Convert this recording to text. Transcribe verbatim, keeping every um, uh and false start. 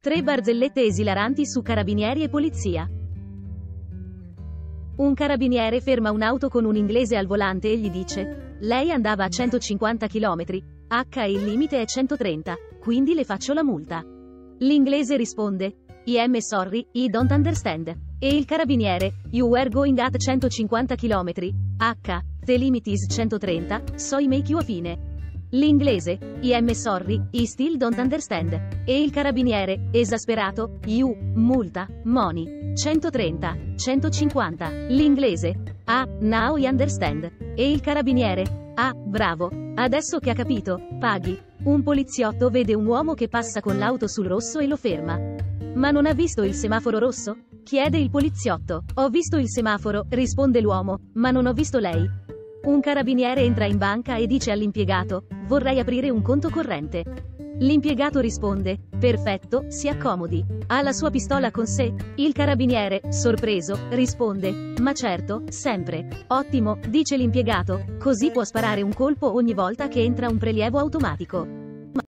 Tre barzellette esilaranti su carabinieri e polizia. Un carabiniere ferma un'auto con un inglese al volante e gli dice: lei andava a centocinquanta chilometri, H e il limite è centotrenta, quindi le faccio la multa. L'inglese risponde: I am sorry, I don't understand. E il carabiniere: you were going at centocinquanta chilometri, H, the limit is centotrenta, so I make you a fine. L'inglese: I am sorry, I still don't understand. E il carabiniere, esasperato: you, multa, money, centotrenta, centocinquanta. L'inglese: ah, now I understand. E il carabiniere: ah, bravo, adesso che ha capito, paghi. Un poliziotto vede un uomo che passa con l'auto sul rosso e lo ferma. Ma non ha visto il semaforo rosso? Chiede il poliziotto. Ho visto il semaforo, risponde l'uomo, ma non ho visto lei. Un carabiniere entra in banca e dice all'impiegato: vorrei aprire un conto corrente. L'impiegato risponde: perfetto, si accomodi. Ha la sua pistola con sé? Il carabiniere, sorpreso, risponde: ma certo, sempre. Ottimo, dice l'impiegato, così può sparare un colpo ogni volta che entra un prelievo automatico.